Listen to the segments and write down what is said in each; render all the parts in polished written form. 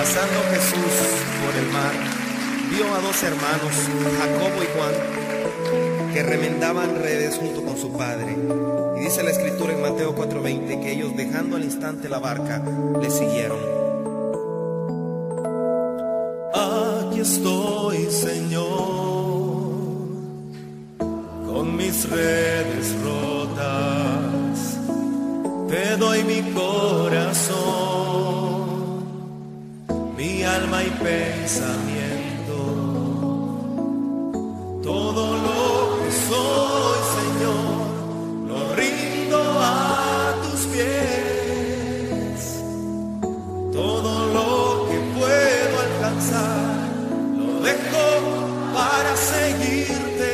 Pasando Jesús por el mar, vio a dos hermanos, Jacobo y Juan, que remendaban redes junto con su padre. Y dice la escritura en Mateo 4:20 que ellos, dejando al instante la barca, le siguieron. Aquí estoy, Señor, con mis redes rotas, te doy mi corazón, mi alma y pensamiento, todo lo que soy, Señor, lo rindo a tus pies. Todo lo que puedo alcanzar lo dejo para seguirte.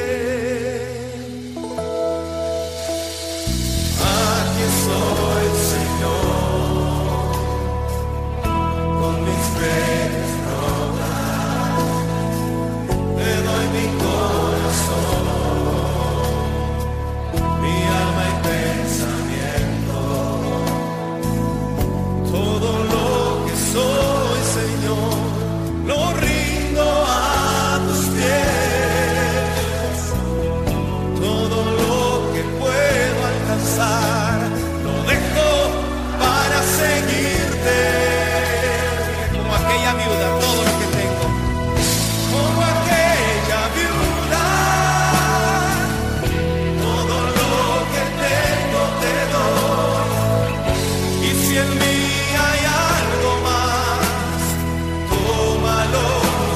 Aquí estoy, Señor, con mis redes rotas, te doy mi corazón, mi alma y pensamiento, todo lo que soy, Señor, lo rindo a tus pies. Todo lo que puedo alcanzar lo dejo para seguirte. Como aquella viuda, todo lo que tengo. Como aquella viuda, todo lo que tengo te doy. Y si en mí hay algo más, tómalo,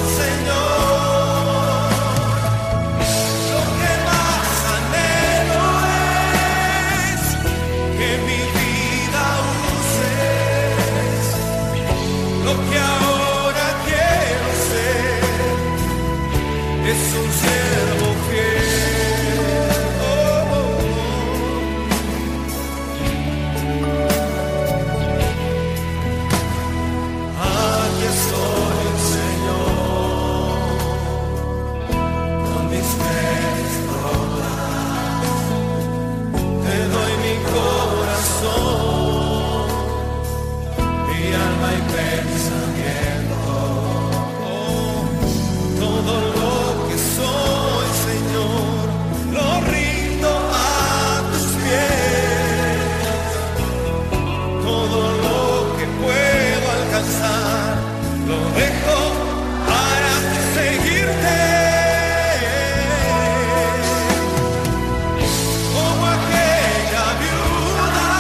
Señor. Lo que más anhelo es que mi vida uses. Lo que ahora quiero ser es un siervo fiel. Oh, oh, oh. Aquí estoy, Señor, con mis redes rotas, te doy mi corazón, mi alma y pensamiento, todo lo que soy, Señor, lo rindo a tus pies. Todo lo que puedo alcanzar lo dejo para seguirte. Como aquella viuda,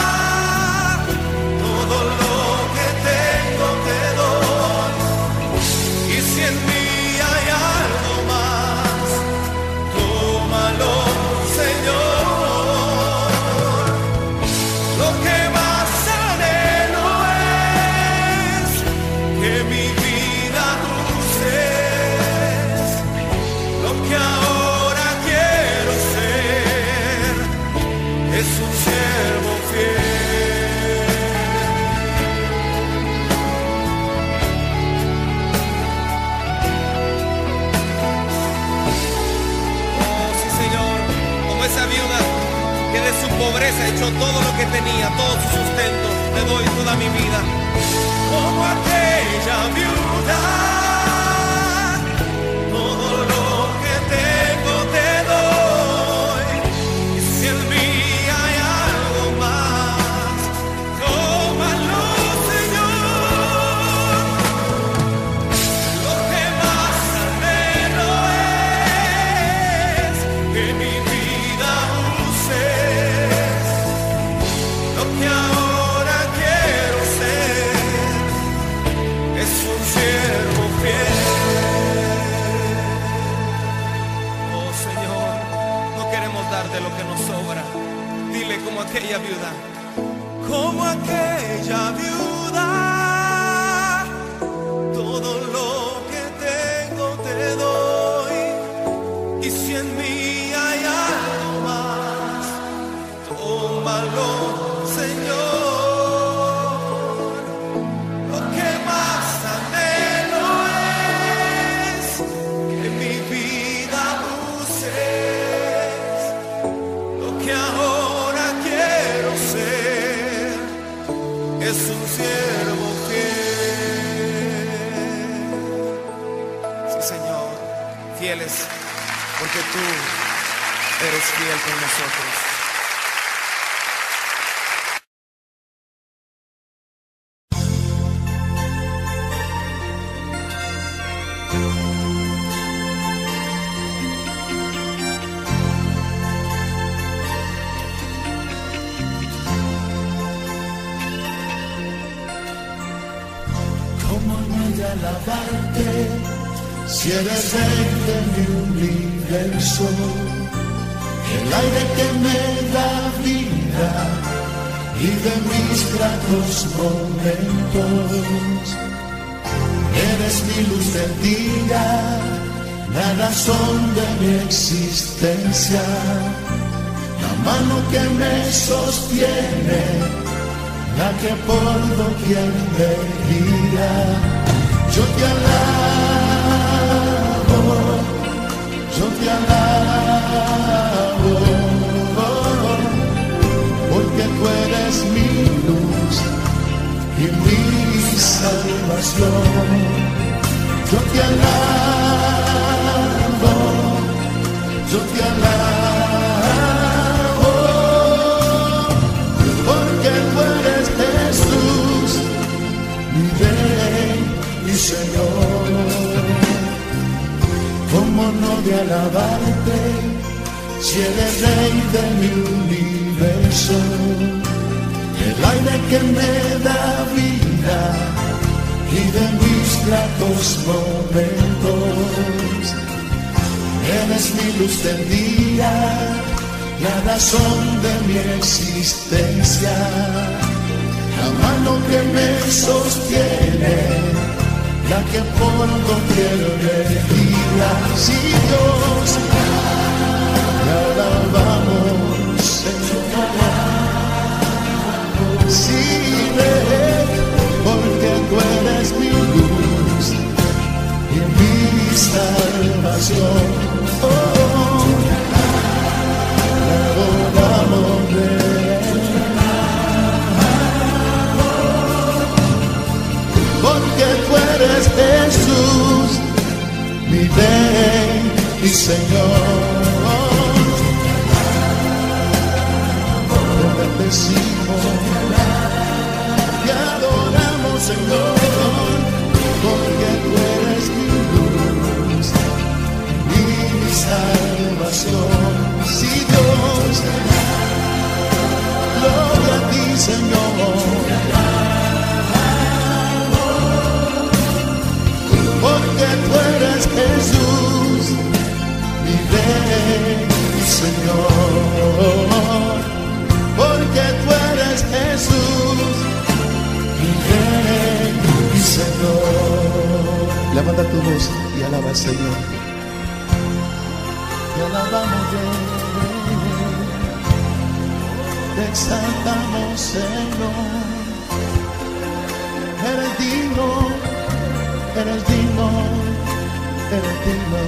todo lo que tengo te doy. Y si en mí hay algo más, tómalo, Señor. Lo que más anhelo es que mi vida uses. Lo que ahora quiero ser es un siervo fiel. Oh, sí, Señor, como esa viuda que de su pobreza echó todo lo que tenía, todo su sustento. Te doy toda mi vida. Como aquella viuda, todo lo que tengo te doy. Y si en mí hay algo más, tómalo, Señor. Lo que más anhelo es que mi vida uses. Lo que ahora quiero ser es un siervo fiel. Oh, Señor, no queremos darte lo que nos sobra. Dile como aquella viuda. Como aquella viuda, todo lo que tengo te doy. Y si en mí hay algo más, tómalo, Señor. Lo que más anhelo es que mi vida uses. Lo que ahora quiero ser es un siervo fiel. fieles, porque tú eres fiel con nosotros. Alabarte, si eres rey de mi universo, el aire que me da vida y de mis gratos momentos. Eres mi luz del día, la razón de mi existencia, la mano que me sostiene, la que por doquier me guía. Yo te alabo, porque tú eres mi luz y mi salvación. Yo te alabo, porque tú eres Jesús, mi Rey y Señor. ¿Cómo no de alabarte, si eres Rey de mi universo? El aire que me da vida y de mis gratos momentos. Eres mi luz del día, la razón de mi existencia, la mano que me sostiene, la que por doquier me guía. Si Dios, te alabamos, Señor. Sí, Rey, porque tú eres mi luz y mi salvación. Oh, te adoramos, Rey, porque tú eres Jesús, mi Rey y Señor. Te bendecimos, te adoramos, Señor, porque tú eres mi luz y mi salvación. Sí, Dios, gloria a ti, Señor, porque tú eres Jesús, mi Rey y Señor. Porque tú eres Jesús, mi Rey y Señor. Levanta tu voz y alaba al Señor. Te alabamos, Rey, te exaltamos, Señor. Eres digno, eres digno, eres digno,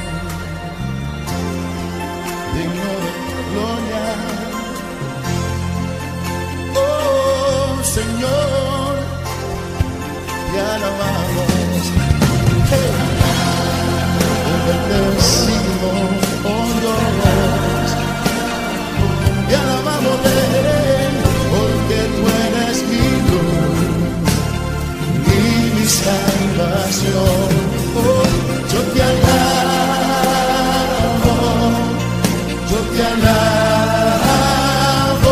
digno de gloria. Oh Señor, te alabamos, te bendecimos, oh Dios, te alabamos, porque tú eres mi luz y mi salvación. Oh, yo te alabo, yo te alabo,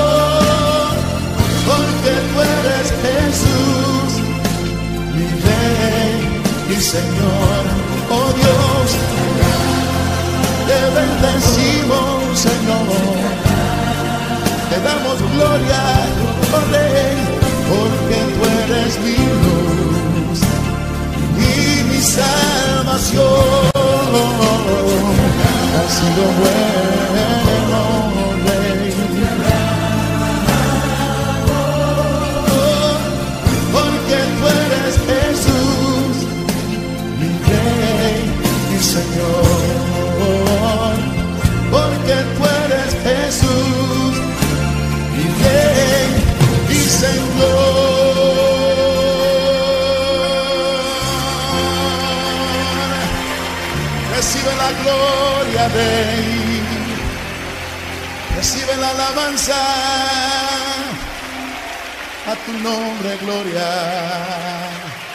porque tú eres Jesús, mi Rey y Señor. Oh Dios, te bendecimos, Señor, te damos gloria, oh Rey, porque tú eres mi luz y mi salvación. Has sido bueno, Rey, porque tú eres Jesús, mi Rey y Señor. Porque tú eres Jesús, mi Rey y Señor. Recibe Gloria Dei. Recibe la alabanza a tu nombre, gloria.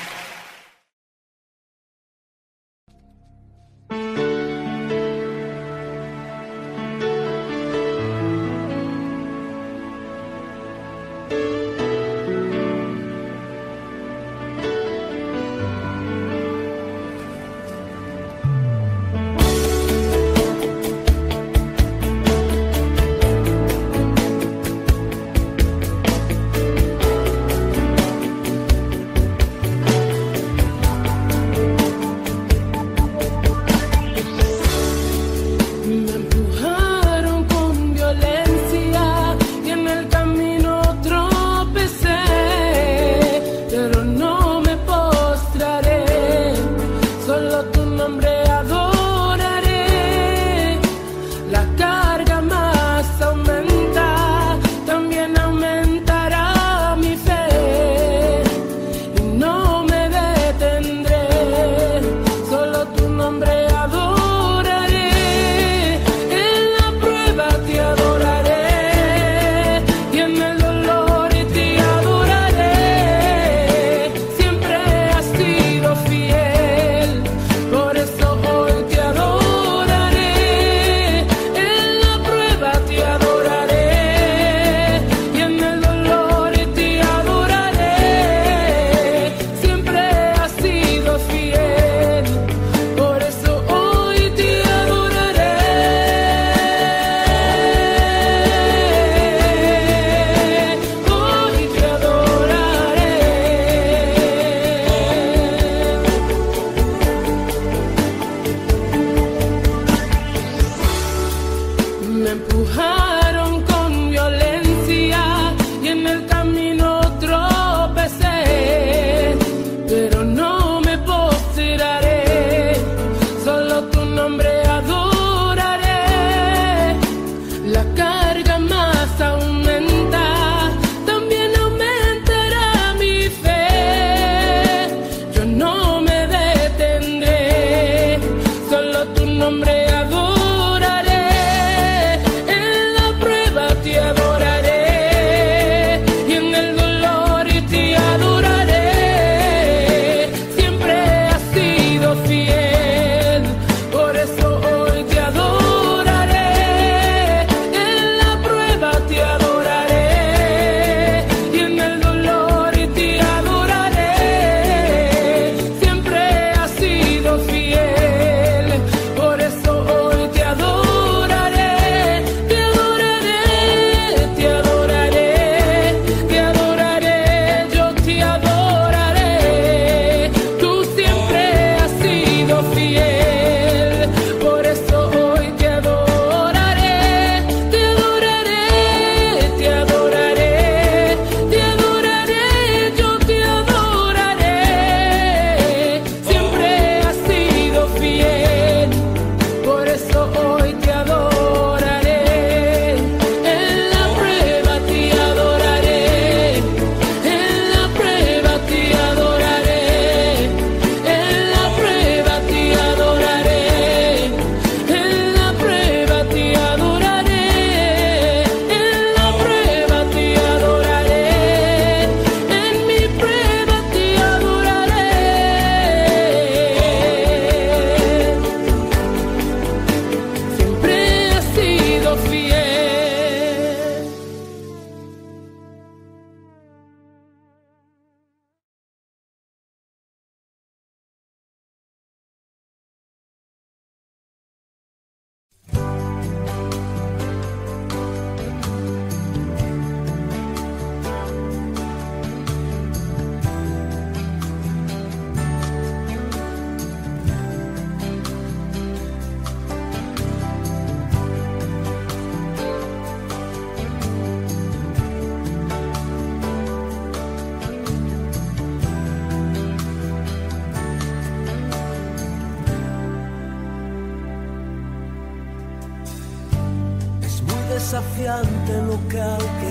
desafiante lo que hay que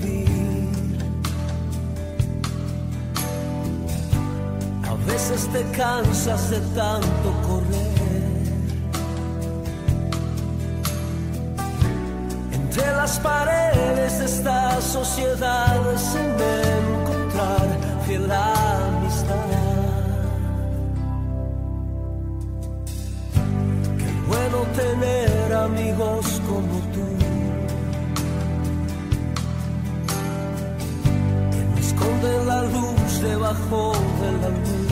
vivir. A veces te cansas de tanto correr Entre las paredes de esta sociedad sin encontrar fiel amistad. Qué bueno tener amigos como tú, que no esconden la luz debajo de la luz,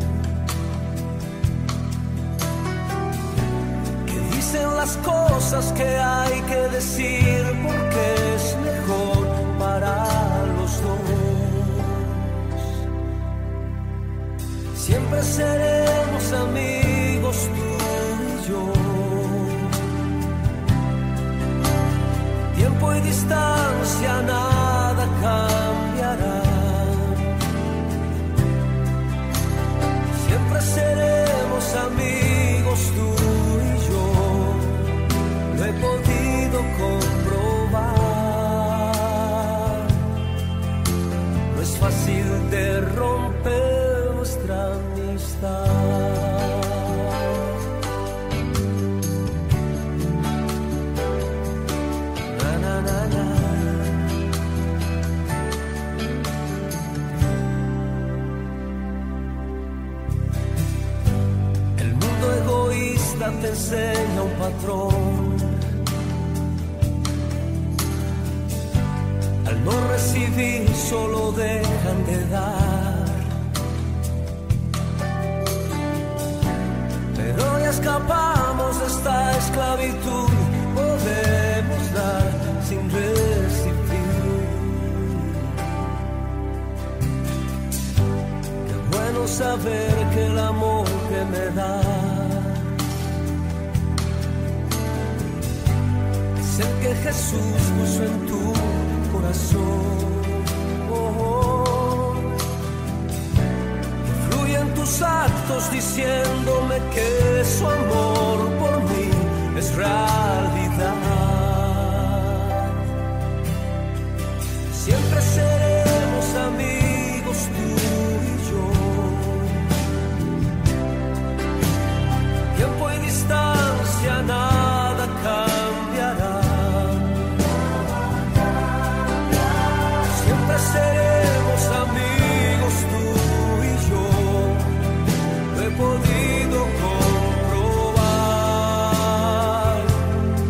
que dicen las cosas que hay que decir porque es mejor para los dos. Siempre seremos amigos tú y yo. Tiempo y distancia nada cambiará. Siempre seremos amigos tú y yo. Lo he podido comprobar. No es fácil de romper nuestra amistad. Na, na, na, na. El mundo egoísta te enseña un patrón. Al no recibir solo dejan de dar. Pero ya escapamos de esta esclavitud. Podemos dar sin recibir. Qué bueno saber que el amor que me das es el que Jesús puso en tu corazón. Fluye en tus actos diciéndome que su amor por mí es realidad. Siempre seremos amigos tú y yo. Tiempo y distancia nada cambiará. Seremos amigos tú y yo. Lo he podido comprobar.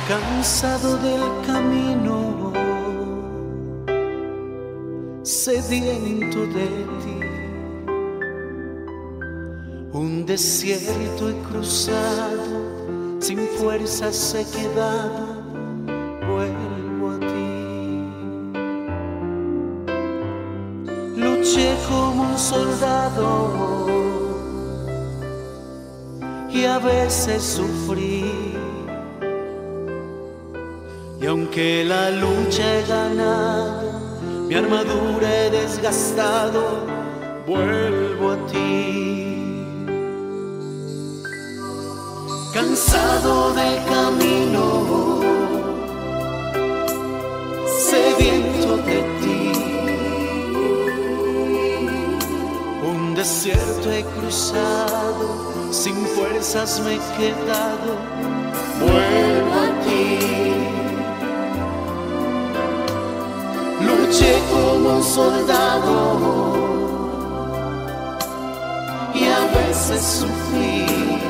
cansado del camino, sediento de ti. Un desierto he cruzado, sin fuerzas he quedado, vuelvo a ti. Luché como un soldado y a veces sufrí. Y aunque la lucha he ganado, mi armadura he desgastado, vuelvo a ti. Cansado del camino, sediento de ti. Un desierto he cruzado, sin fuerzas me he quedado, vuelvo a ti. Luché como un soldado y a veces sufrí.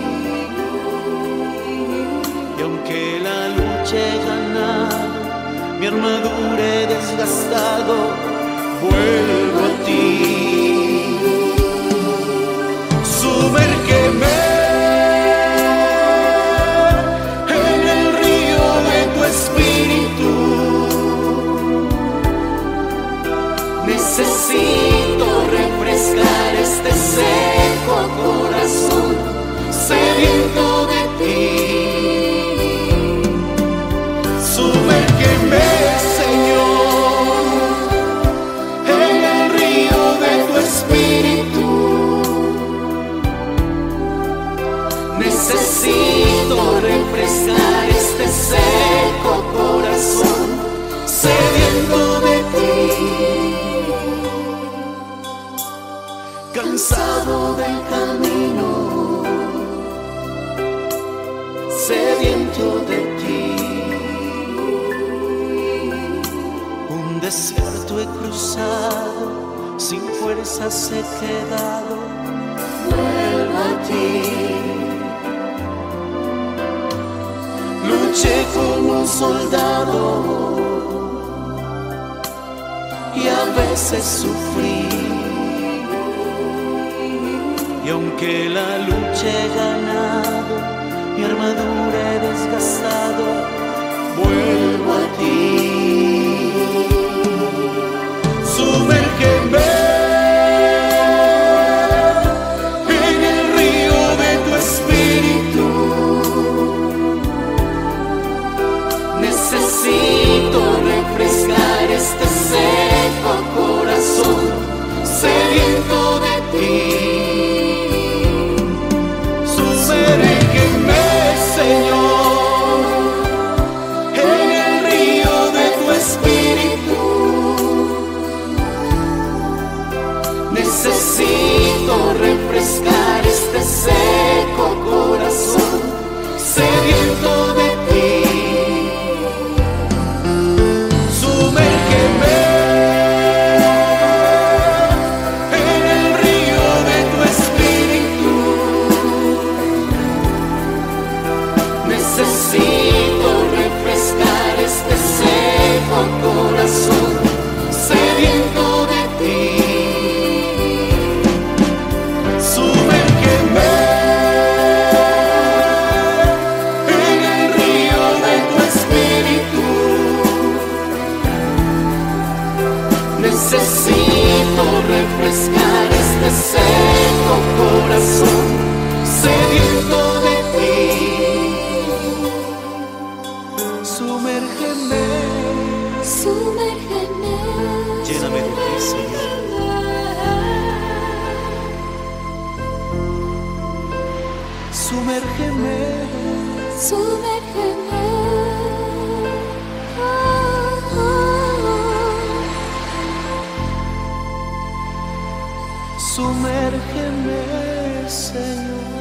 Y aunque la lucha he ganado, mi armadura he desgastado, vuelvo a ti. Sumérgeme en el río de tu espíritu. Necesito refrescar este seco corazón, sediento de ti. Sumérgeme, Señor, en el río de tu espíritu. Necesito refrescar este seco corazón, sediento de ti. Cansado del camino, sediento de ti. Un desierto he cruzado, sin fuerzas he quedado, vuelvo a ti. Luché como un soldado y a veces sufrí. Y aunque la lucha he ganado, mi armadura he desgastado, vuelvo a ti. Sumérgeme en el río de tu espíritu. Necesito refrescar este seco corazón, sediento de ti. Señor, en el río de tu espíritu. Necesito refrescar este seco corazón, sediento de ti. Sumérgeme en el río de tu espíritu. Necesito refrescar este seco corazón, sediento de ti. Sumérgeme en el río de tu espíritu. Necesito refrescar este seco corazón, sediento de ti. Sumérgeme, Sumérgeme, lléname de ti, Señor. Sumérgeme, sumérgeme. sumérgeme, Señor.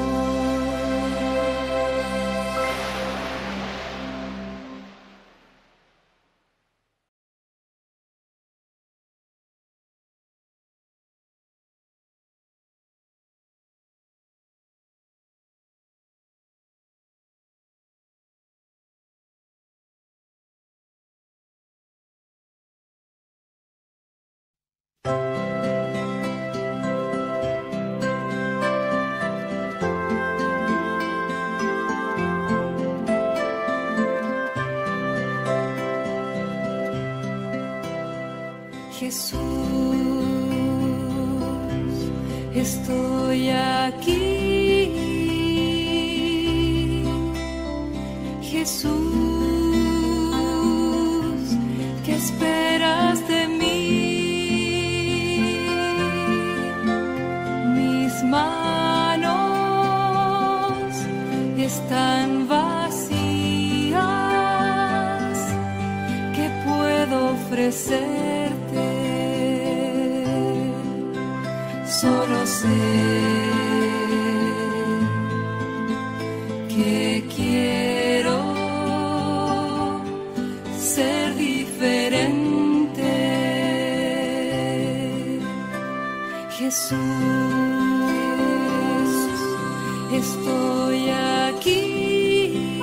Jesús, estoy aquí. Jesús, ¿qué esperas de mí? Mis manos están vacías. ¿Qué puedo ofrecerte? Solo sé que quiero ser diferente. Jesús, estoy aquí.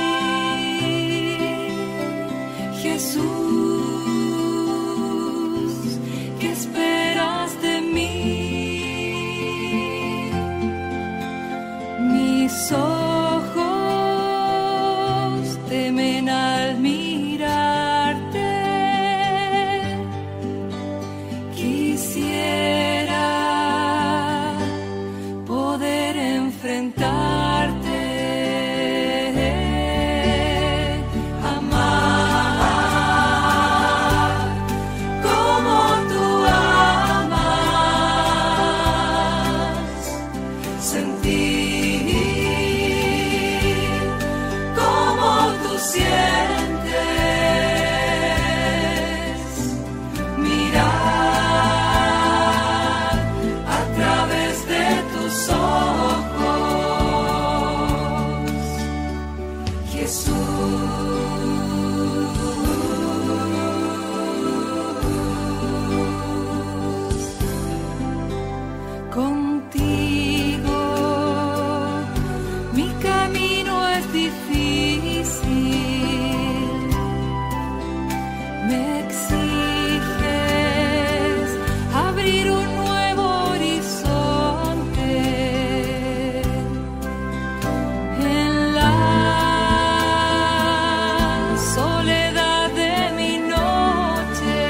Jesús, ¿qué esperas de mí? Mis ojos temen al mirarte. Quisiera poder enfrentarte, amar como tú amas, sentir como tú sientes, mirar a través de tus ojos, Jesús. Contigo mi camino es difícil, me exiges abrir un nuevo horizonte en la soledad de mi noche,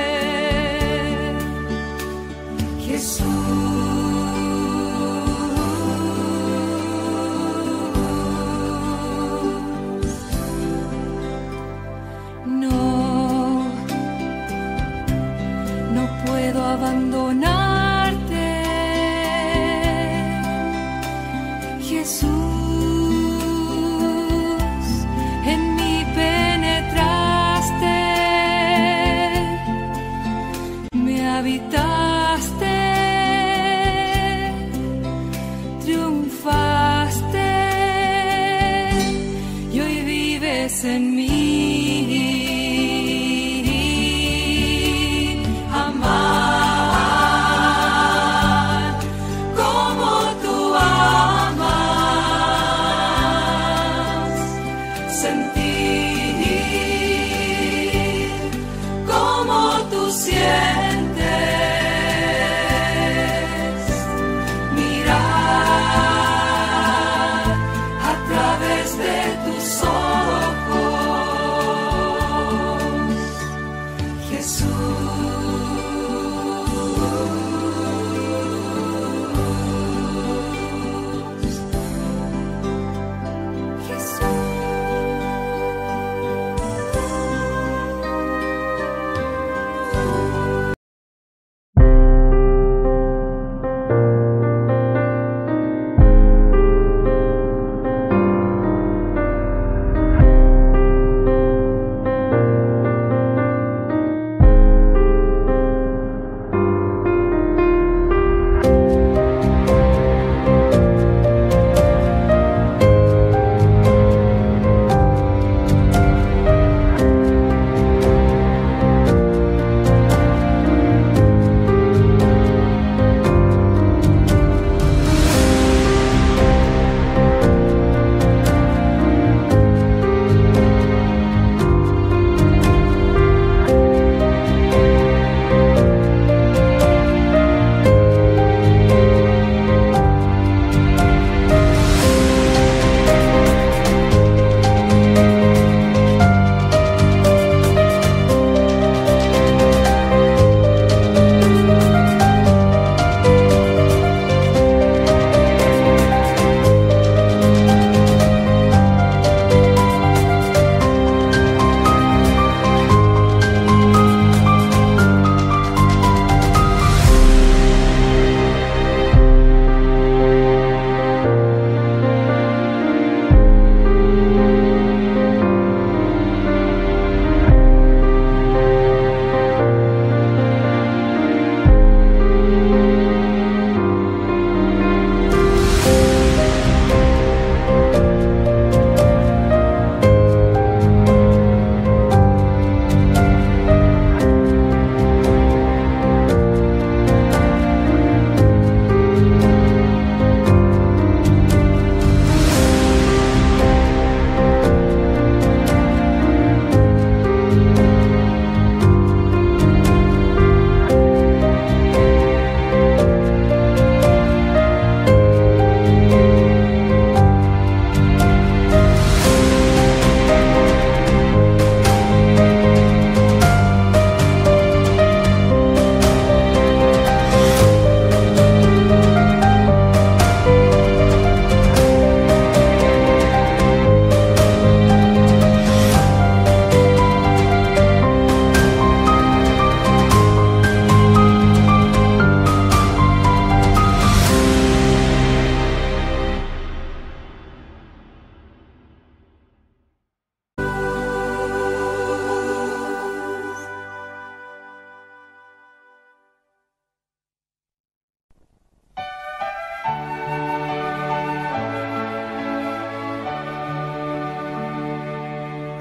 Jesús. No puedo abandonarte, Jesús. En mí penetraste, me habitaste, triunfaste y hoy vives en mí. Amar como tú amas, sentir como tú sientes, mirar a través de tus ojos, Jesús. Jesús.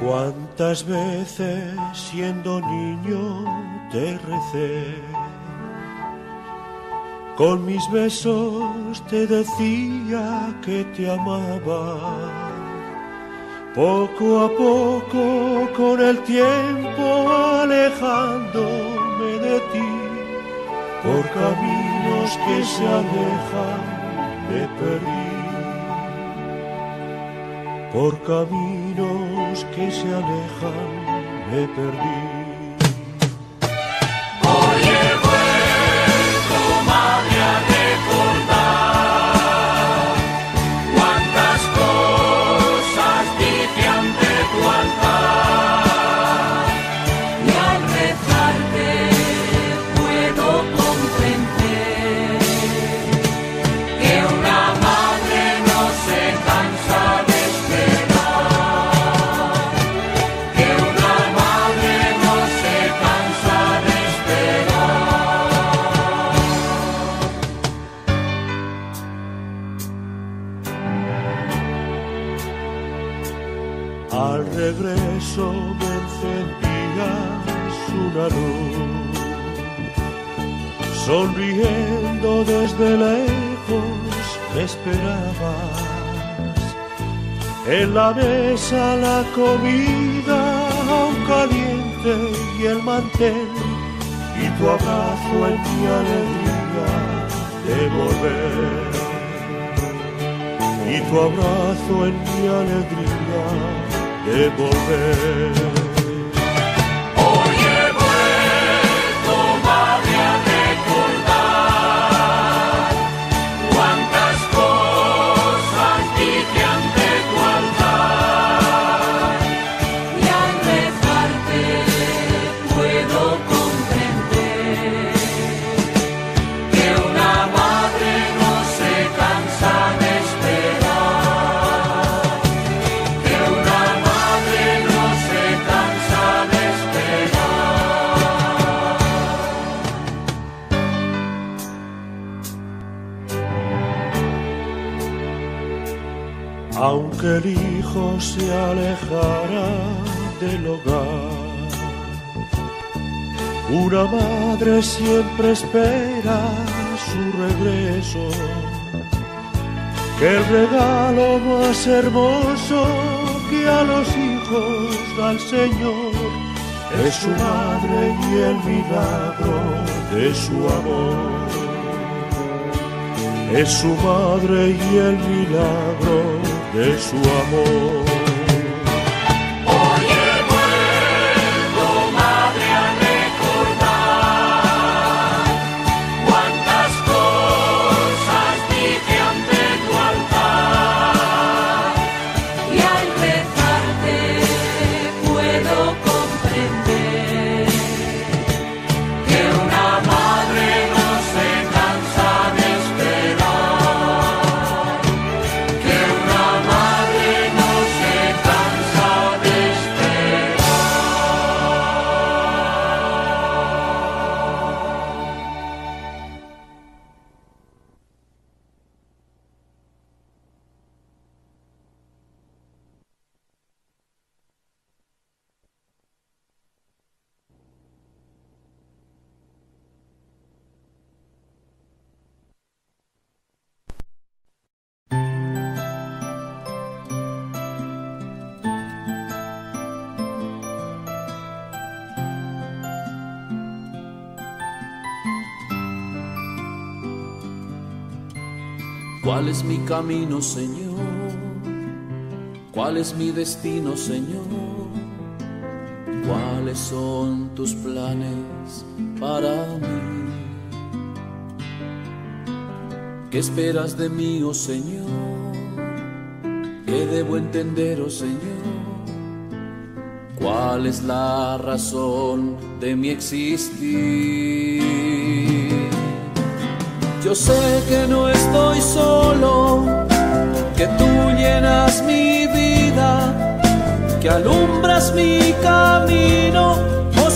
Cuántas veces siendo niño te recé, con mis besos te decía que te amaba. Poco a poco, con el tiempo alejándome de ti, por caminos que se alejan me perdí. Por caminos que se alejan me perdí. Hoy he vuelto, madre, a recordar cuántas cosas dije ante tu altar, y al rezarte puedo comprender que una madre no se cansa de al regreso me encendías una luz, sonriendo desde lejos me esperabas. En la mesa la comida aún caliente y el mantel, y tu abrazo en mi alegría de volver. Y tu abrazo en mi alegría de volver. Hoy he vuelto, madre, a recordar cuántas cosas dije ante tu altar, y al rezarte puedo comprender que una madre no se cansa de esperar, que una madre no se cansa de esperar. Aunque el hijo se alejara del hogar, una madre siempre espera su regreso, que el regalo más hermoso que a los hijos da el Señor es su madre y el milagro de su amor. Es su madre y el milagro de su amor. Hoy he vuelto, madre, a recordar cuántas cosas dije ante tu altar, y al rezarte puedo comprender que una madre no se cansa de esperar, que una madre no se cansa de ¿Cuál es mi camino, Señor? ¿Cuál es mi destino, Señor? ¿Cuáles son tus planes para mí? ¿Qué esperas de mí, oh Señor? ¿Qué debo entender, oh Señor? ¿Cuál es la razón de mi existir? Yo sé que no estoy solo, que tú llenas mi vida, que alumbras mi camino, oh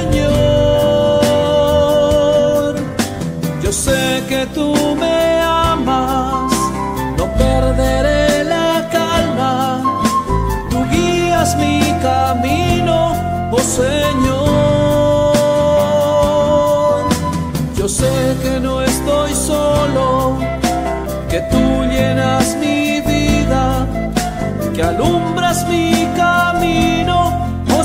Señor. Yo sé que tú me amas, no perderé la calma, tú guías mi camino. Yo sé que no estoy solo, que tú llenas mi vida, que alumbras mi camino, oh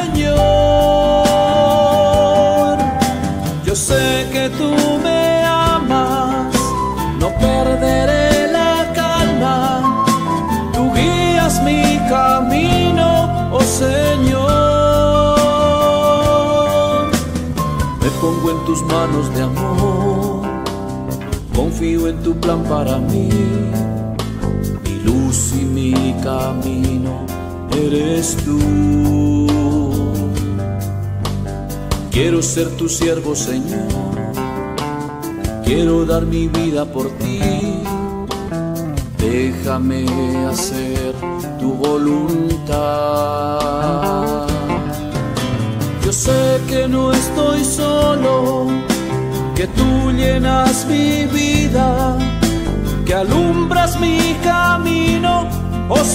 Señor. Yo sé que tú me amas, no perderé la calma, tú guías mi camino, oh Señor. Me pongo en tus manos de amor, confío en tu plan para mí, mi luz y mi camino eres tú. Quiero ser tu siervo, Señor, quiero dar mi vida por ti. Déjame hacer tu voluntad. Yo sé que no estoy solo, que tú llenas mi vida, que alumbras mi camino, oh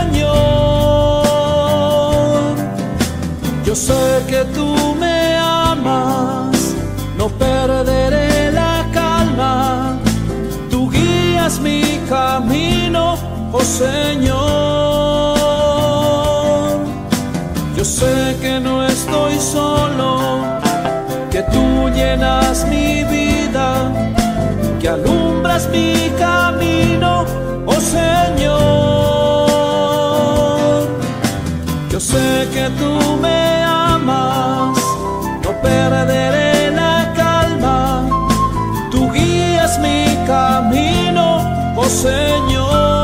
Señor. Yo sé que tú me amas, no perderé la calma, tú guías mi camino, oh Señor. Yo sé que no estoy solo, que tú llenas mi vida, que alumbras mi camino, oh Señor. Yo sé que tú me amas, no perderé la calma, tú guías mi camino, oh Señor.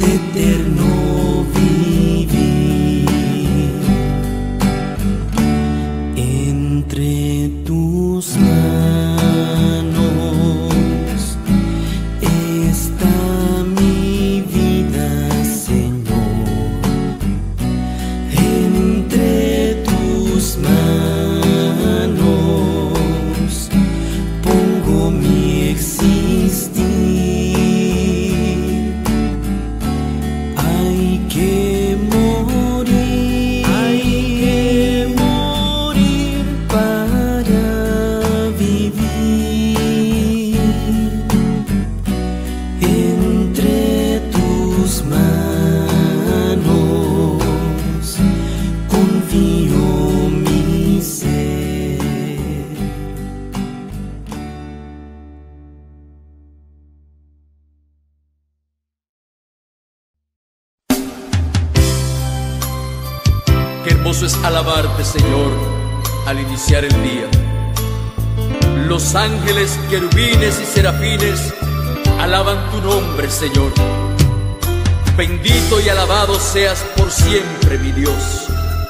eterno vivir. Entre tus manos está mi vida, Señor. Entre tus manos pongo mi existir. Hay que morir para vivir. Entre tus manos confío mi ser. Qué hermoso es alabarte, Señor, al iniciar el día. Los ángeles, querubines y serafines alaban tu nombre, Señor. Bendito y alabado seas por siempre, mi Dios.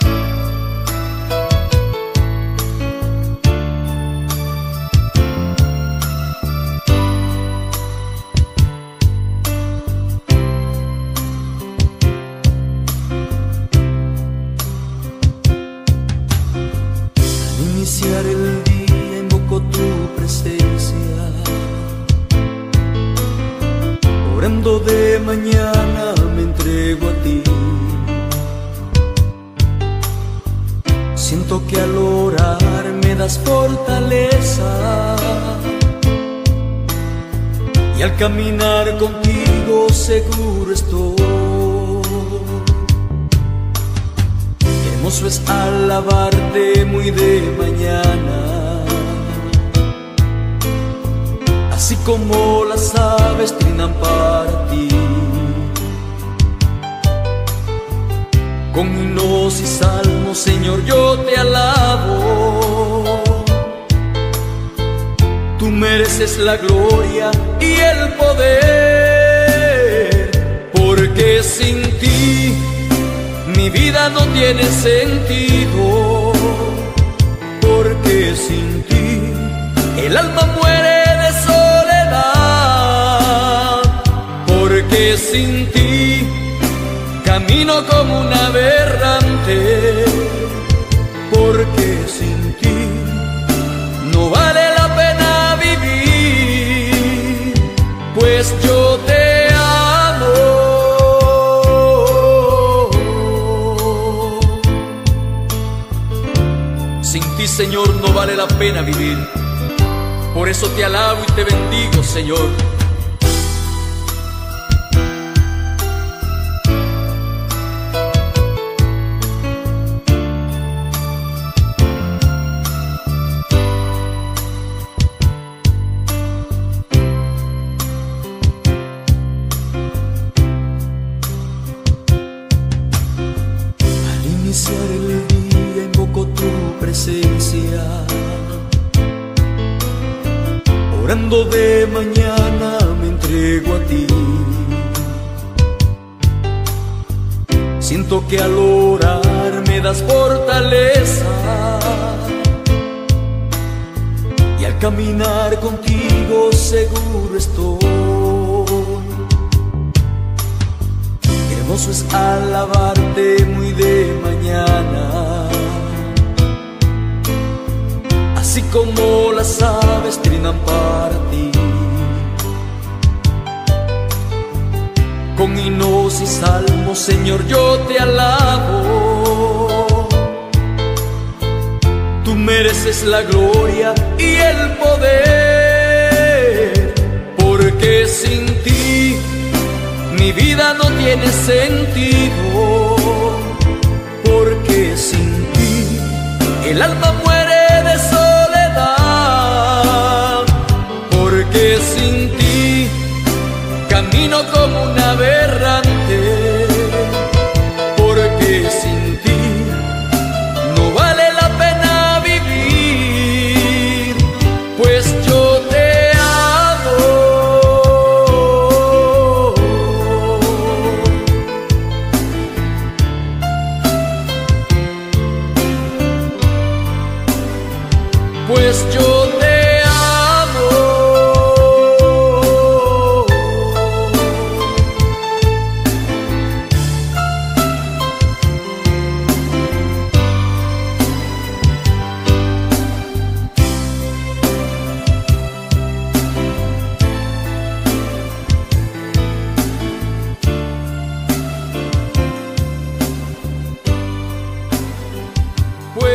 Al iniciar el día invoco tu presencia. Orando de mañana me entrego a ti. Siento que al orar me das fortaleza, y al caminar contigo seguro estoy. Qué hermoso es alabarte muy de mañana, así como las aves trinan para ti. Con himnos y salmos, Señor, yo te alabo. Tú mereces la gloria y el poder, porque sin ti mi vida no tiene sentido, porque sin ti el alma muere de soledad, porque sin ti camino como un aberrante, porque sin ti no vale la pena vivir, pues yo te amo. Sin ti, Señor, no vale la pena vivir. Por eso te alabo y te bendigo, Señor. Al iniciar el día invoco tu presencia. Orando de mañana me entrego a ti. Siento que al orar me das fortaleza, y al caminar contigo seguro estoy. Qué hermoso es alabarte muy de mañana, así como las aves trinan para ti. Con himnos y salmos, Señor, yo te alabo. Tú mereces la gloria y el poder, porque sin ti mi vida no tiene sentido, porque sin ti el alma muere de soledad, porque sin ti camino como un aberrante, porque sin ti no vale la pena vivir, pues yo te amo.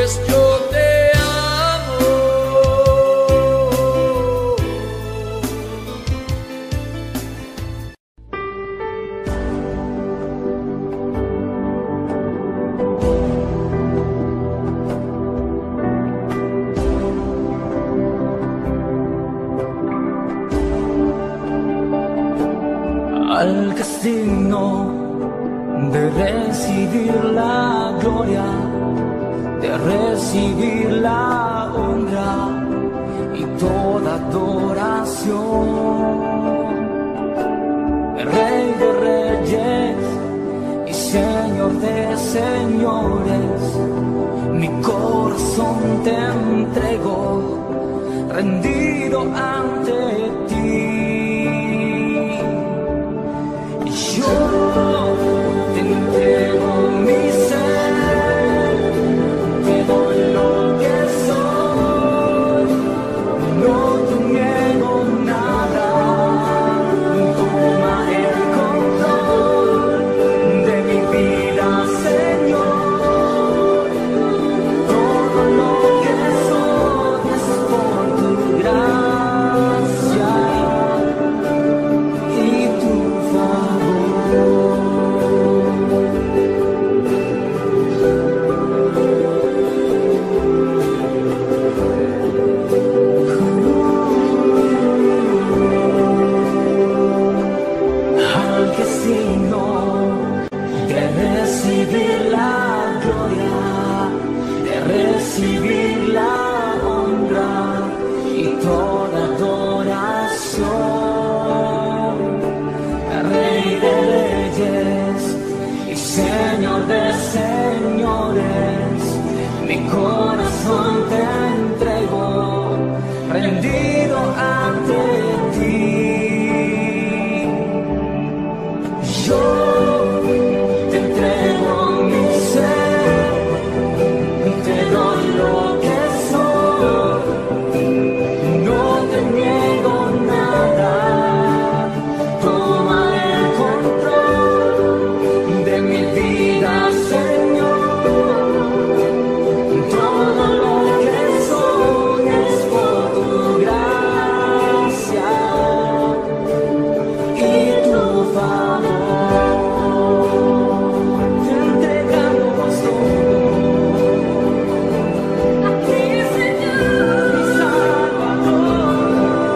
pues yo te amo. Al castigo de recibir la gloria, de recibir la honra y toda adoración. El Rey de Reyes y Señor de Señores, mi corazón te entrego, rendido ante ti. Yo te entrego mi ser, te doy lo que soy, no te niego nada, toma el control de mi vida, Señor, todo lo que soy es por tu gracia y tu favor. Al que signo de recibir la gloria, de recibir la honra y toda adoración, Rey de Reyes y Señor de Señores, mi corazón te entrego, rendido ante ti. Yo te entrego mi ser, te doy lo que soy, no te niego nada, toma el control de mi vida, Señor, todo lo que soy es por tu gracia y tu favor. Te entregamos todo a ti, Señor, mi Salvador.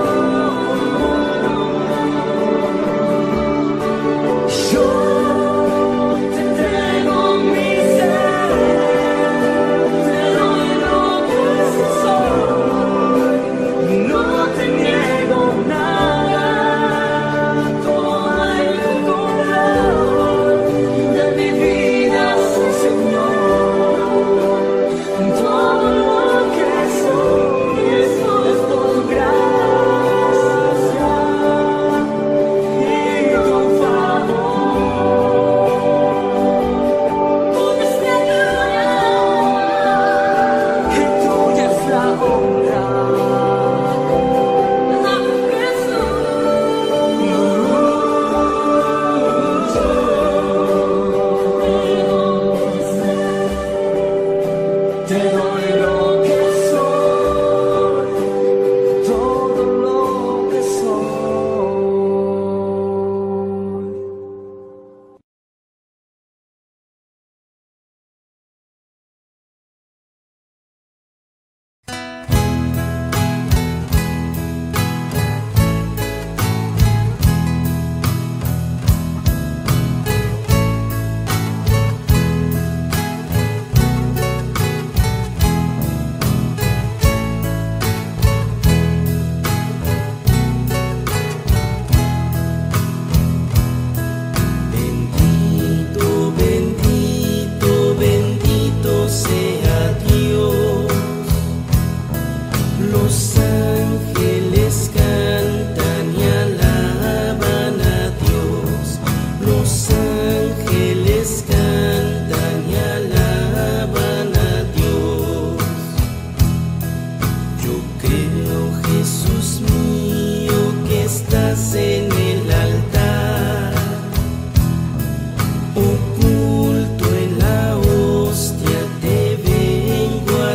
Yo te entrego mi ser, te doy lo que soy, no te niego nada, toma el control de mi vida, Señor, todo lo que soy es por tu gracia y tu favor. Tuya es la gloria y tuya es la honra. Te doy lo que soy, todo lo que soy. Oculto en la hostia te vengo a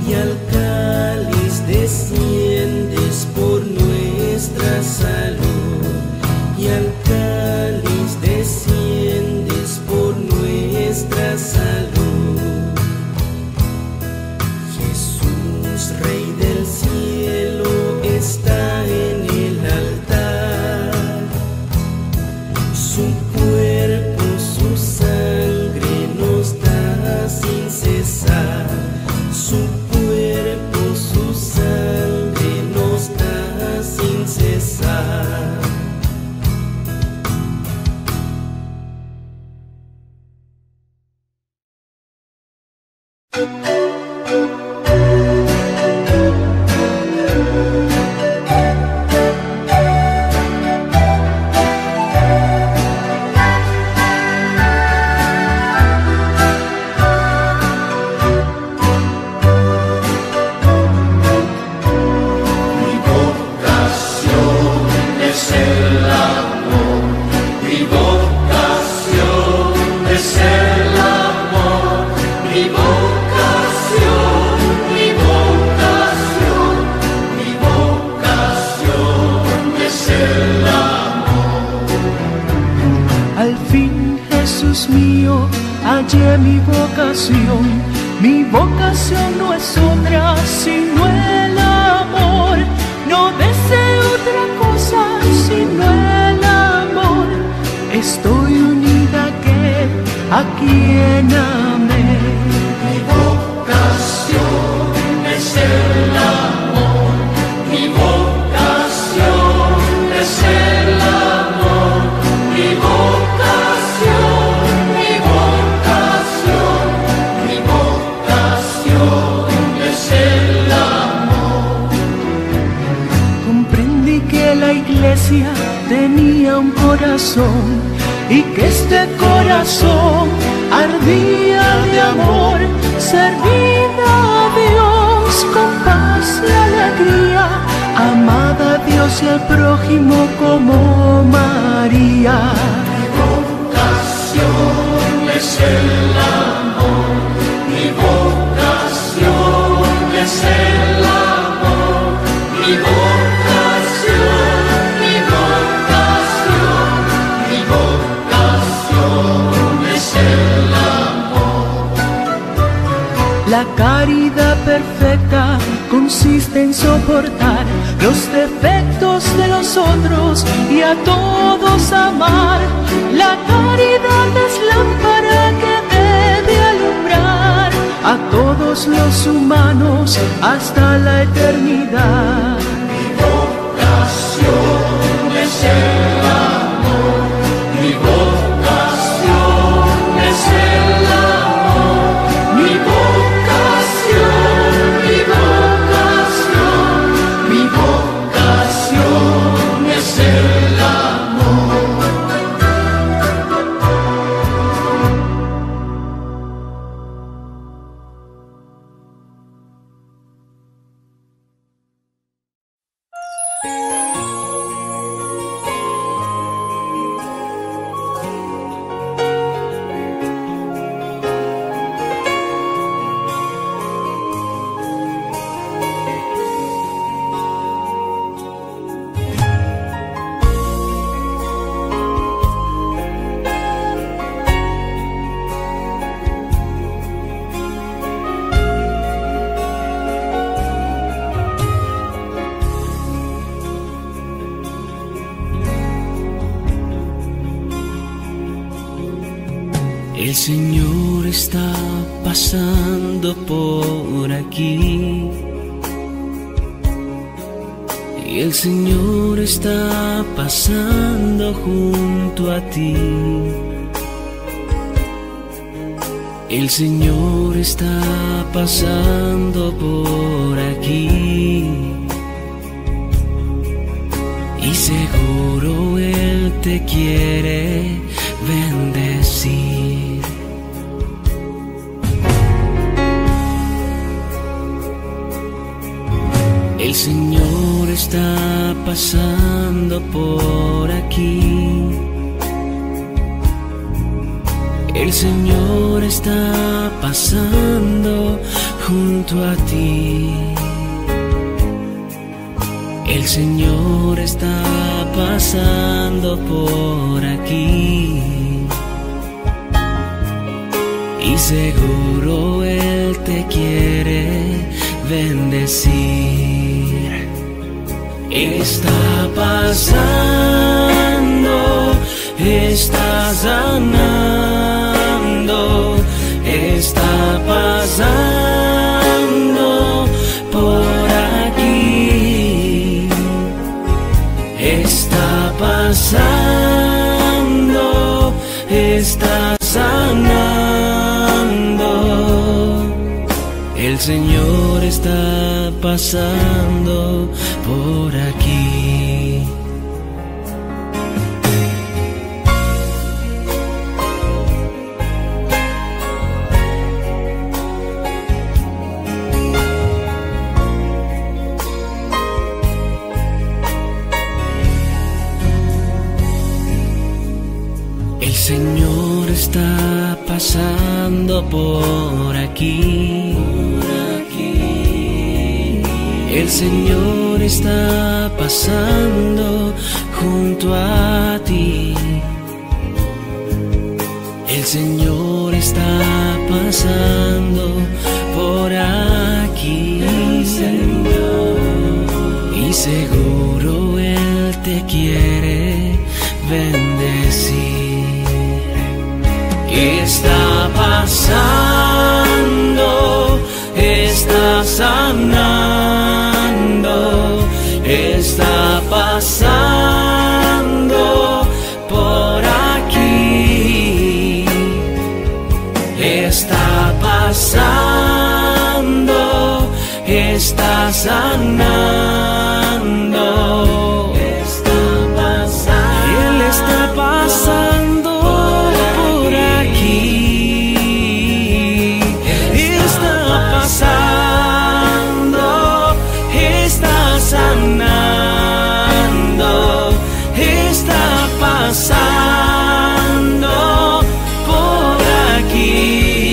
y al cáliz desciendes por nuestra salud, y al cáliz desciendes por nuestra salud. Jesús, Rey del cielo, está en el altar. Su cuerpo, su sangre nos da sin cesar. Su cuerpo, su sangre nos da sin cesar. Al fin, Jesús mío, hallé mi vocación. Mi vocación no es otra sino el amor. No deseo otra cosa sino el amor. Estoy unida a quien amé. Mi vocación es el amor. Mi vocación es el amor. Mi vocación, mi vocación, mi vocación es el amor. Comprendí que la iglesia tenía un corazón y que este corazón ardía de amor, servida a Dios con paz y alegría, amada a Dios y al prójimo como María. Mi vocación es el amor. Mi vocación es el amor. Mi vocación, mi vocación, mi vocación es el amor. La caridad perfecta consiste en soportar los defectos de los otros y a todos amar. La caridad es lámpara que debe alumbrar a todos los humanos hasta la eternidad. Mi vocación es el amor. Mi vocación es el amor. Mi vocación, mi vocación, mi vocación es el amor. El Señor está pasando por aquí y el Señor está pasando junto a ti. El Señor está pasando por aquí y seguro Él te quiere bendecir. El Señor está pasando por aquí. El Señor está pasando junto a ti. El Señor está pasando por aquí y seguro Él te quiere bendecir. Está pasando, está sanando, está pasando por aquí. Está pasando, está sanando. El Señor está pasando por aquí. El Señor está pasando por aquí. El Señor está pasando junto a ti. El Señor está pasando por aquí. Y seguro Él te quiere bendecir. Está pasando, está sanando, está pasando por aquí. Está pasando, está sanando, está pasando. Él está pasando por aquí. Está pasando, está sanando, está pasando por aquí.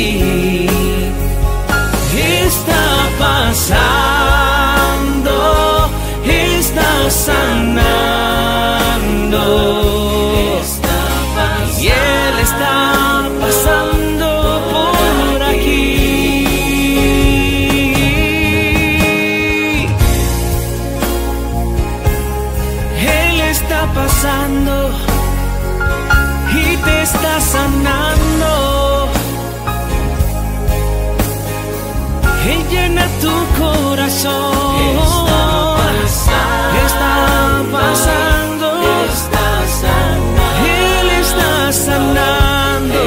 Está pasando, está sanando, y Él está pasando por aquí. Él está pasando y te está sanando. Él llena tu corazón. Está pasando, está sanando. Él está sanando.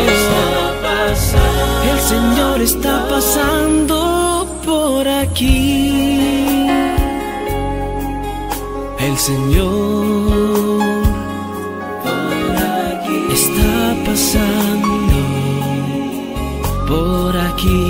El Señor está pasando por aquí. El Señor está pasando por aquí.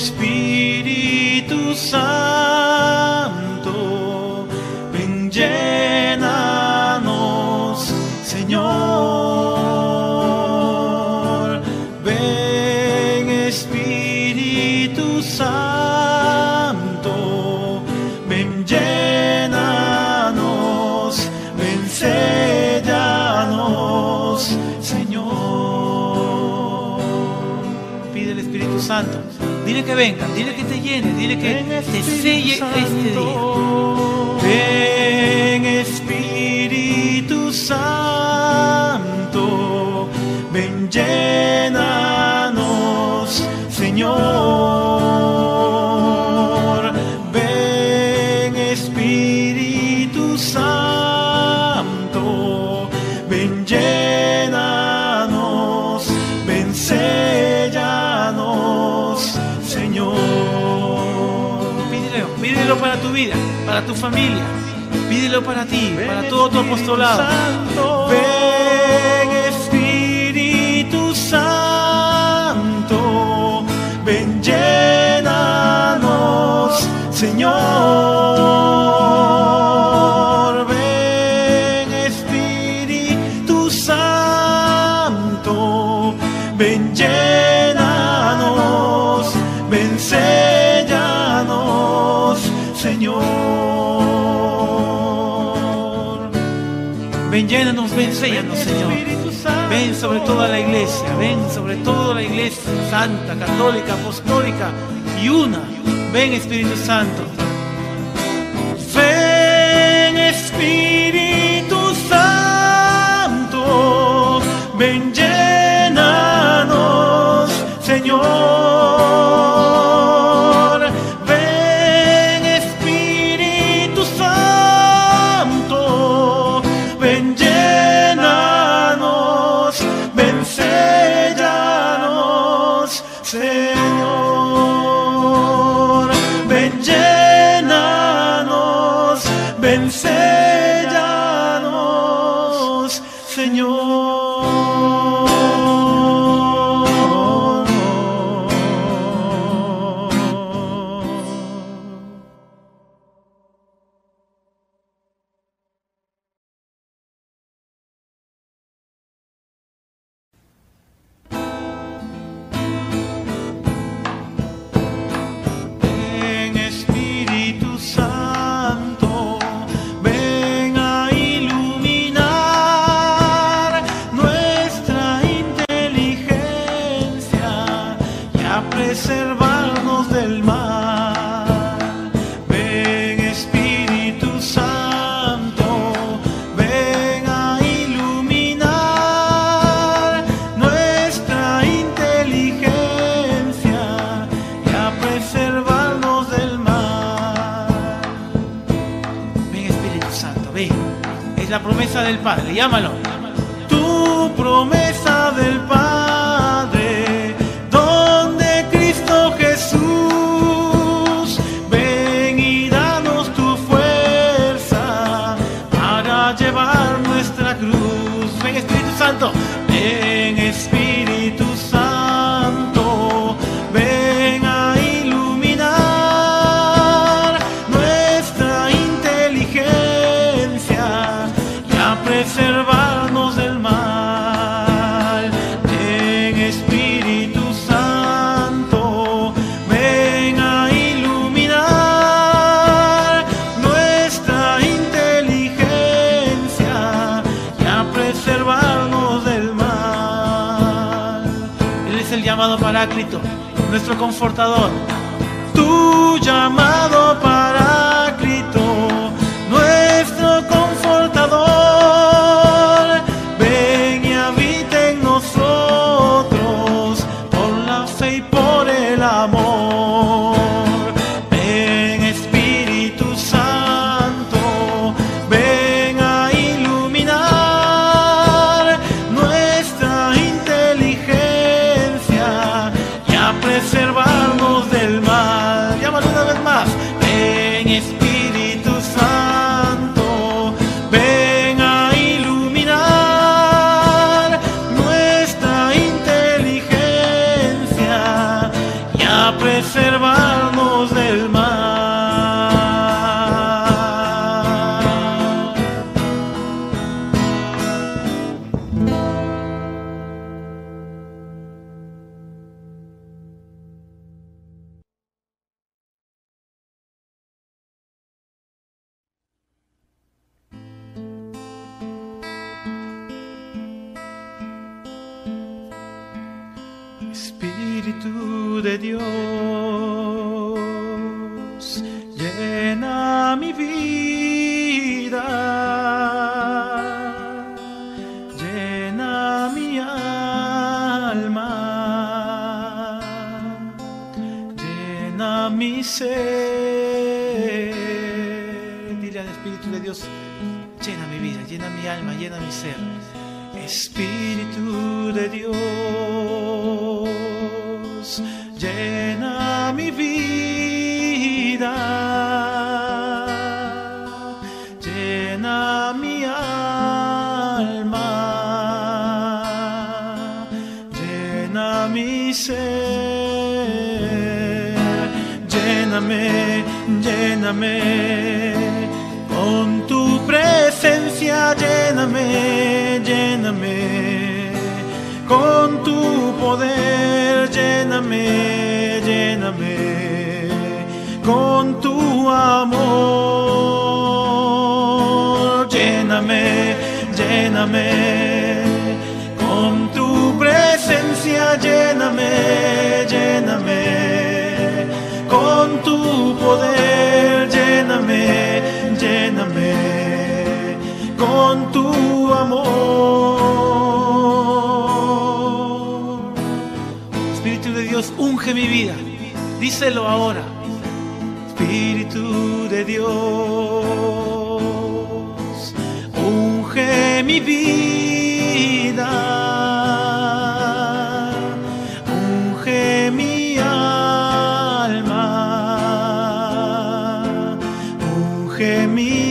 Espíritu Santo, ven, llénanos, Señor. Ven, Espíritu Santo, ven, llénanos, ven, séllanos, Señor. Pide el Espíritu Santo. Dile que venga, dile que te llene, dile que te selle este día. Ven, Espíritu Santo, ven, llénanos, Señor. Ven, Espíritu Santo, ven, llénanos, ven, séllanos, Señor. Pídelo para tu vida, para tu familia. Pídelo para ti, para todo tu apostolado. Ven, Espíritu Santo, ven, llénanos, Señor. Ven, Espíritu Santo, ven, llénanos, ven, séllanos, Señor. Ven, llénanos, ven, séllanos, Señor. Ven sobre toda la iglesia, ven sobre toda la iglesia santa, católica, apostólica y una. Ven, Espíritu Santo. Ven, Espíritu Santo, ven, llénanos, Señor. Ven, Espíritu Santo, ven, llénanos, ven, séllanos, Señor. Ven, llénanos, ven, séllanos, Señor. Ven, Espíritu Santo, ven a iluminar nuestra inteligencia y a preservarnos del mal. Ven, Espíritu Santo, ven a iluminar nuestra inteligencia y a preservarnos del mal. Ven, Espíritu Santo, ven. Es la promesa del Padre, llámalo. Tu promesa del Padre, donde Cristo Jesús, ven y danos tu fuerza para llevar nuestra cruz. Ven, Espíritu Santo, ven, Espíritu Santo, ven a iluminar nuestra inteligencia y a preservarnos del mal. Ven, Espíritu Santo, ven a iluminar nuestra inteligencia y a preservarnos del mal. Él es el llamado Paráclito, nuestro confortador. Tu llamado Paráclito, nuestro confortador, ven y habita en nosotros por la fe y por el amor. Ven, Espíritu Santo, ven a iluminar nuestra inteligencia y a preservarnos del mal. Llámalo una vez más. Ven, Espíritu de Dios, llena mi vida, llena mi alma, llena mi ser. Dile al Espíritu de Dios, llena mi vida, llena mi alma, llena mi ser. Espíritu de Dios, llena mi vida, llena mi alma, llena mi ser. Lléname, lléname con tu presencia, lléname, lléname con tu poder, lléname, lléname con tu amor, lléname, lléname con tu presencia, lléname, lléname con tu poder, lléname, lléname con tu amor. Espíritu de Dios, unge mi vida. Díselo ahora. Espíritu de Dios, unge mi vida, unge mi alma, unge mi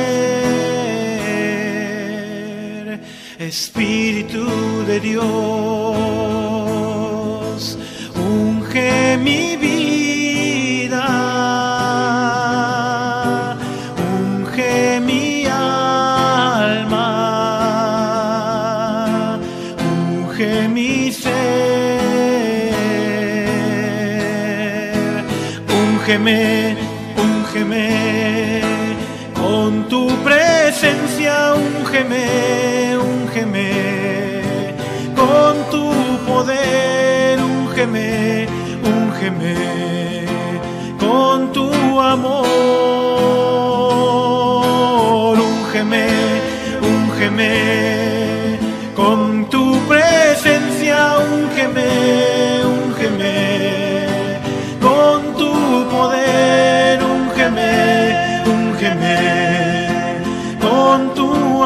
ser. Espíritu de Dios, unge mi vida, unge mi alma, unge mi ser. Úngeme, úngeme con tu presencia, úngeme, úngeme con tu poder, úngeme, úngeme con tu amor, úngeme, úngeme con tu presencia, úngeme, úngeme con tu poder, úngeme, úngeme con tu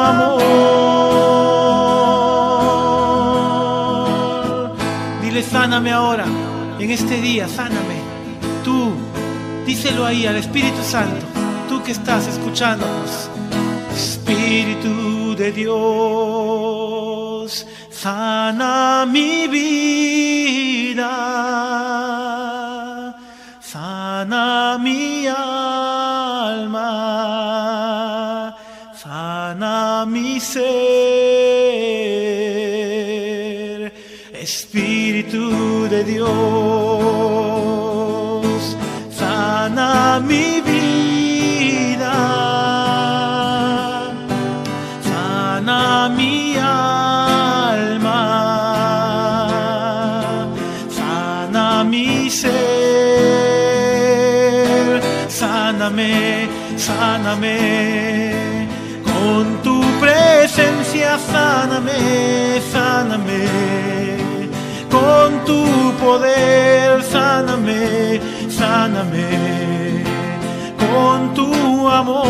amor. Dile, sáname ahora, en este día, sáname. Tú, díselo ahí al Espíritu Santo, tú que estás escuchándonos. Espíritu de Dios, sana mi vida, sana mi alma, sana mi ser. Espíritu de Dios, sana mi vida, sana mi alma, sana mi ser. Sáname, sáname con tu presencia, sáname, sáname con tu poder, sáname, sáname con tu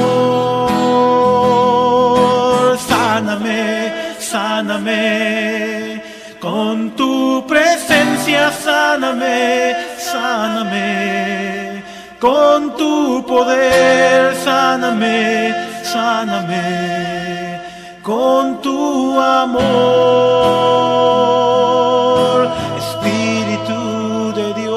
amor, sáname, sáname con tu presencia, sáname, sáname con tu poder, sáname, sáname con tu amor. Espíritu de Dios.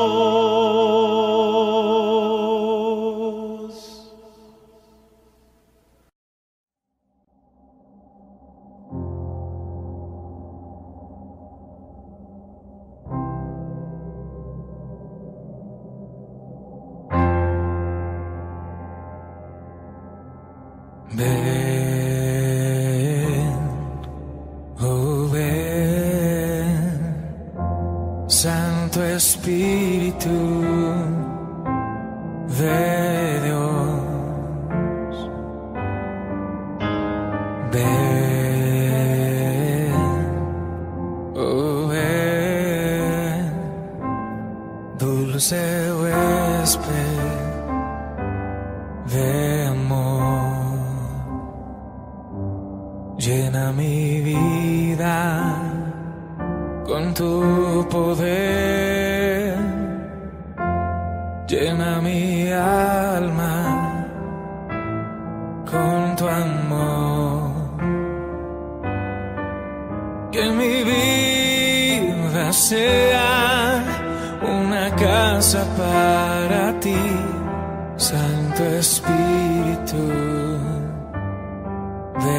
Ven, oh ven, Santo Espíritu. Ven, oh ven, dulce huésped de amor, llena mi vida con tu poder, llena mi alma con tu amor, que mi vida sea una casa para ti, Santo Espíritu de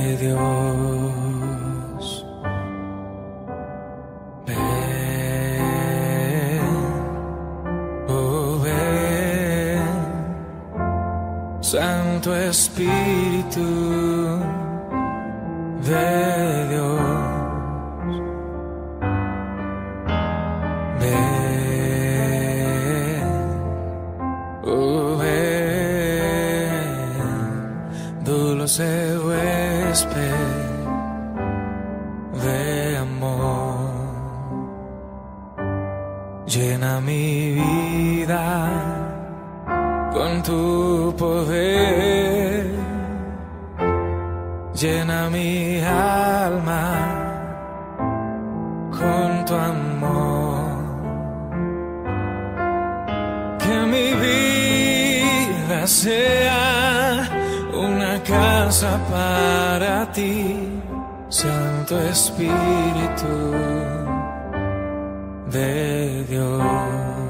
Dios. Ven, oh ven, Santo Espíritu de Dios. Ven, oh ven, dulce huésped de amor, llena mi vida con tu poder, llena mi alma con tu amor, que mi vida sea una casa para ti, Santo Espíritu de Dios.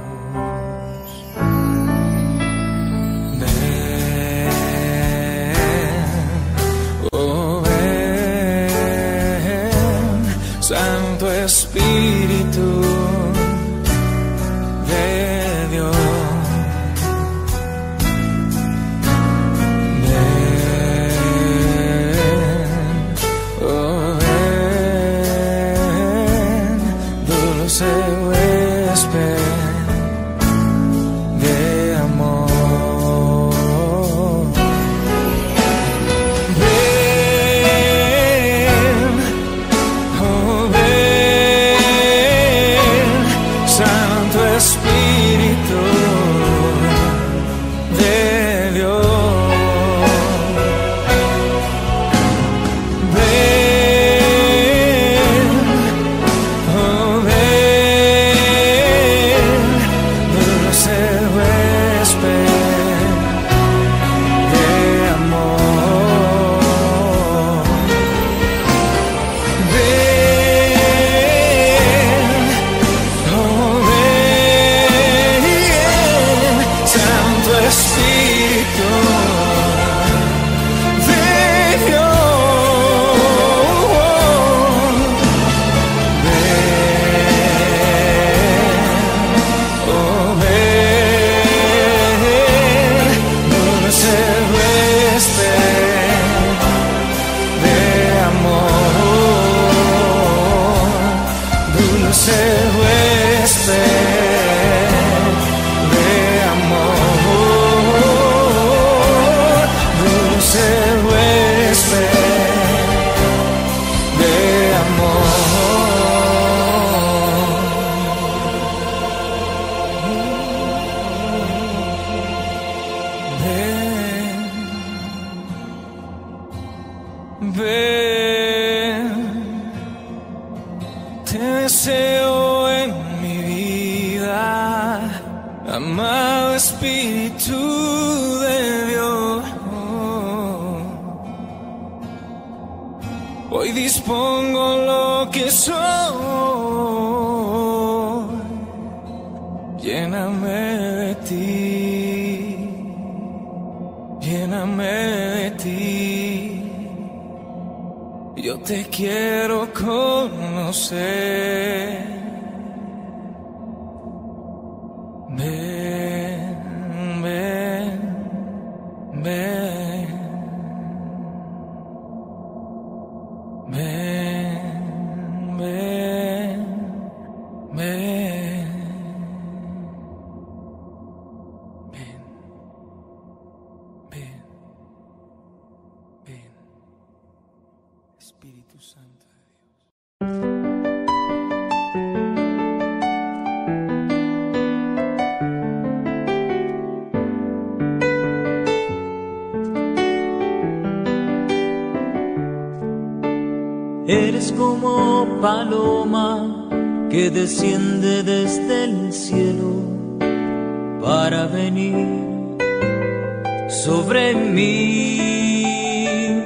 Santo Espíritu de Dios, ven, oh ven, dulce huésped de amor. Espíritu de Dios, ven, oh ven, dulce huésped de amor, ven, oh Espíritu de Dios, ven, oh ven, dulce huésped de amor, dulce huésped de amor, dulce huésped de amor. Ven, ven, te deseo en mi vida, amado Espíritu de Dios. Hoy dispongo lo que soy, lléname de ti, lléname de ti. Yo te quiero conocer. Ven, ven, ven, ven, ven, ven, ven, ven, ven. Espíritu Santo de Dios. Eres como paloma que desciende desde el cielo para venir sobre mí.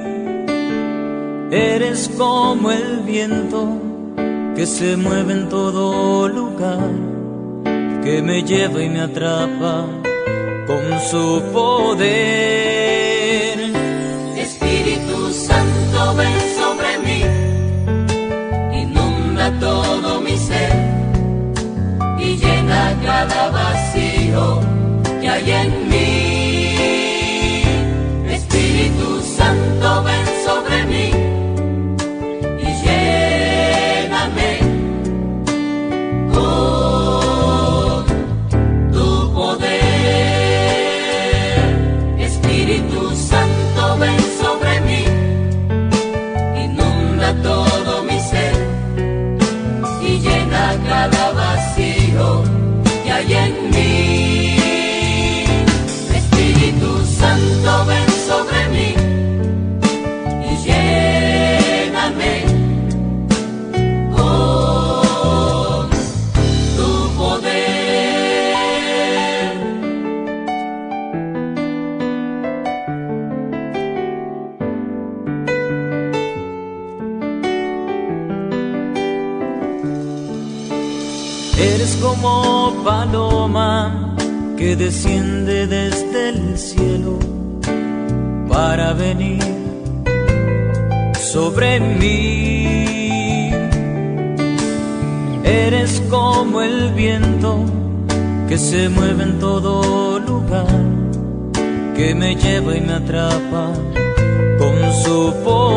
Eres como el viento que se mueve en todo lugar, que me lleva y me atrapa con su poder. Espíritu Santo, ven sobre mí, inunda todo mi ser y llena cada vacío que hay en mí. Espíritu Santo, ven sobre mí y lléname con tu poder. Espíritu Santo, ven sobre mí, inunda todo mi ser y llena cada vacío que hay en mí. Espíritu Santo, ven sobre mí y lléname con tu poder. Eres como paloma que desciende desde el cielo para venir sobre mí. Eres como el viento que se mueve en todo lugar, que me lleva y me atrapa con su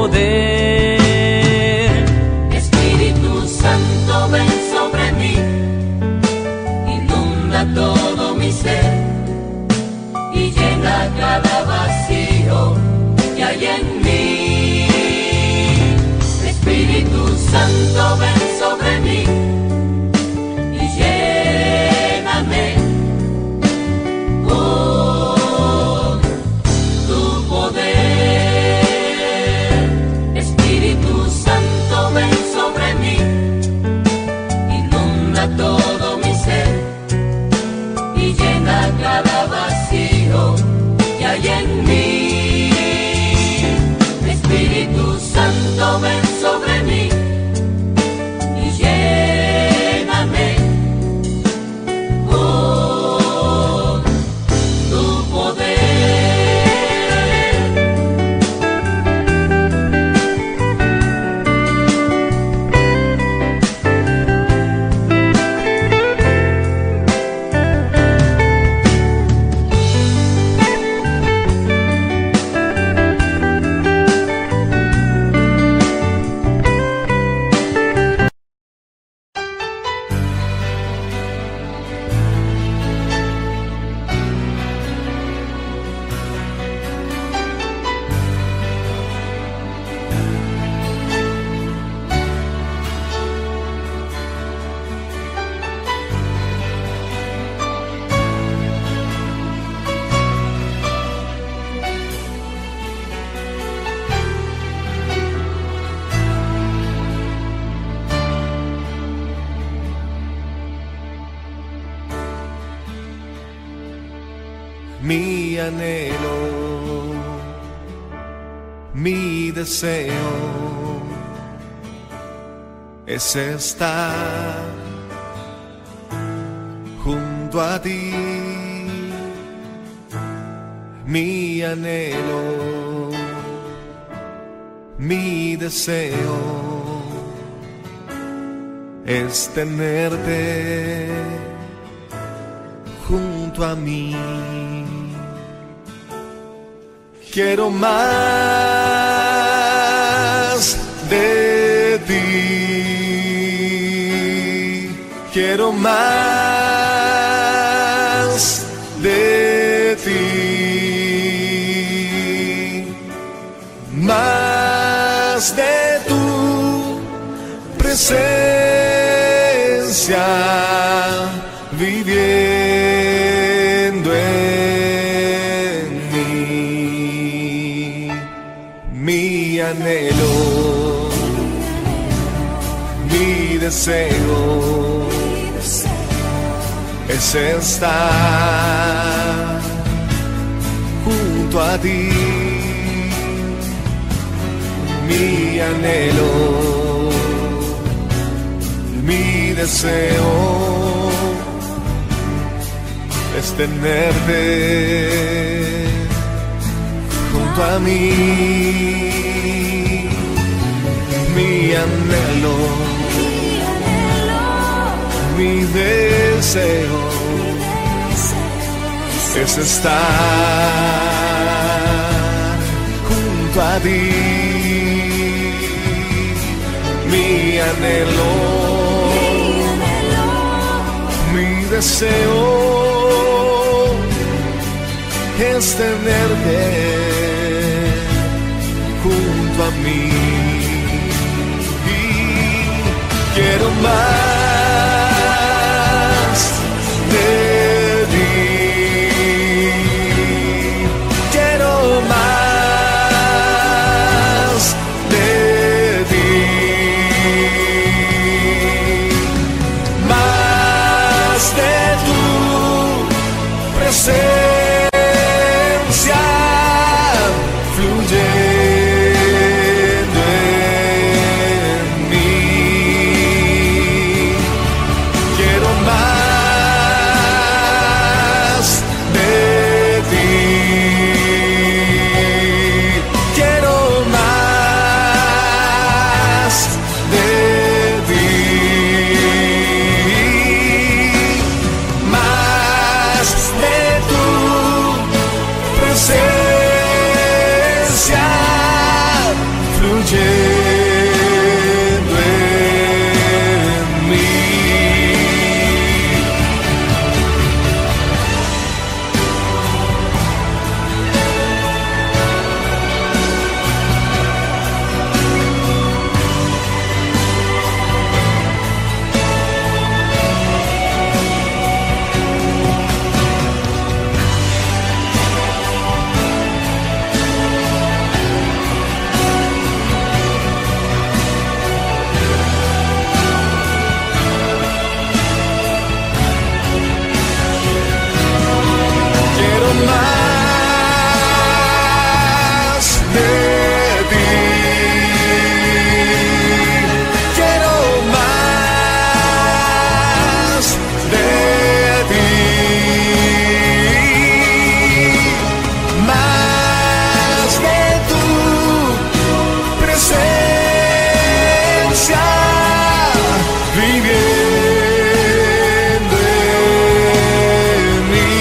poder. Espíritu Santo, ven sobre mí, inunda todo mi ser y llena cada vacío que hay en mí. Espíritu Santo, ven sobre mí y lléname con tu poder. Espíritu Santo, ven sobre mí, inunda todo mi ser y llena cada vacío que hay en mí. Espíritu Santo, ven sobre mí y lléname con tu poder. Mi anhelo, mi deseo es estar junto a ti. Mi anhelo, mi deseo es tenerte junto a mí. Quiero más de ti, quiero más de ti, más más de tu presencia, viviendo en mí. Mi anhelo, mi deseo es estar junto a ti. Mi anhelo, mi deseo es tenerte junto a mí. Mi anhelo, mi deseo es estar junto a ti. Mi anhelo, mi deseo es tenerte junto a mí. Y quiero más de ti, quiero más de ti, más de tu presencia fluyendo en mí. Quiero más de ti, quiero más de ti, más de tu presencia fluyendo en mí. Quiero más de ti, quiero más de ti, más de tu presencia viviendo en mí.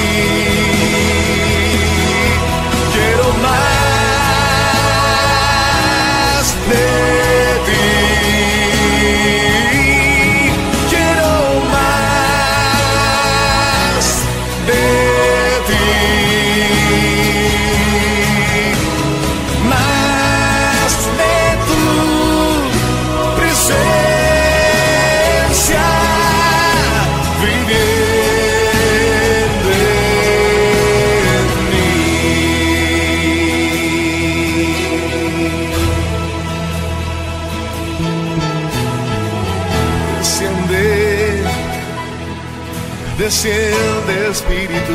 Quiero más de ti, quiero más de ti, más de tu presencia viviendo en mí. Desciende, desciende Espíritu.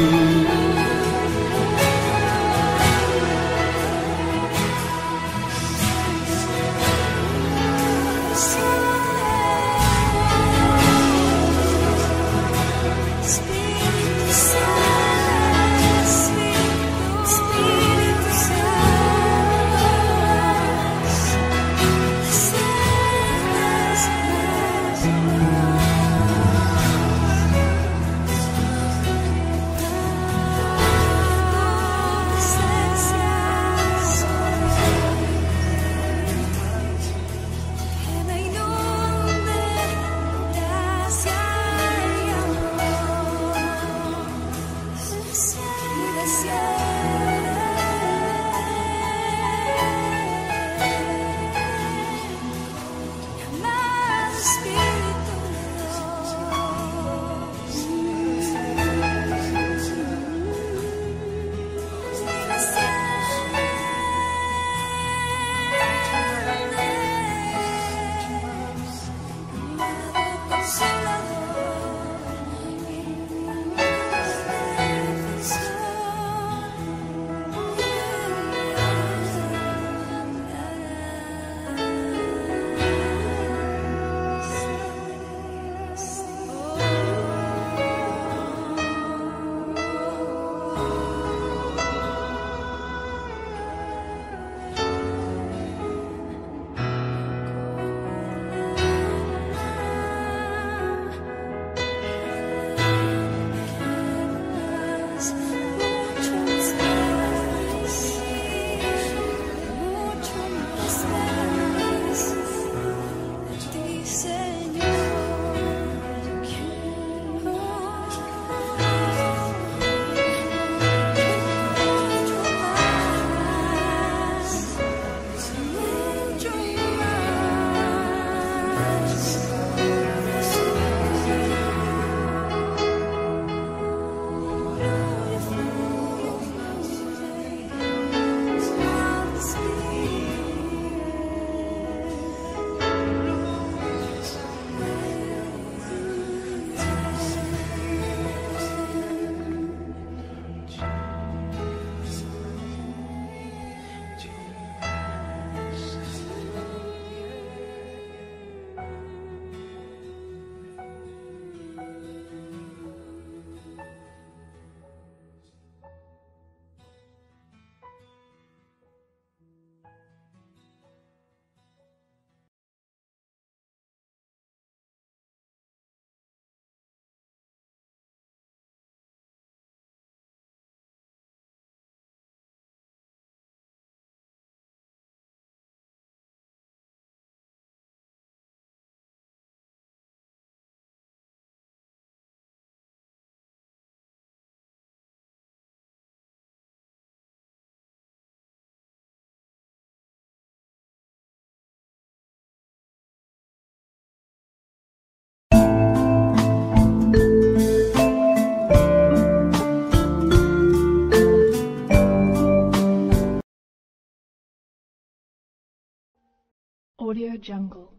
Audio Jungle.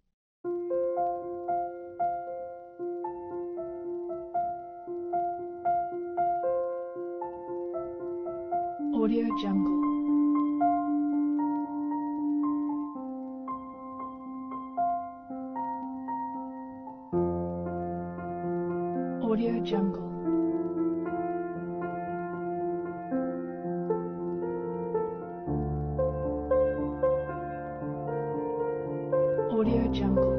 Audio Jungle. Audio Jungle. Audio Jungle.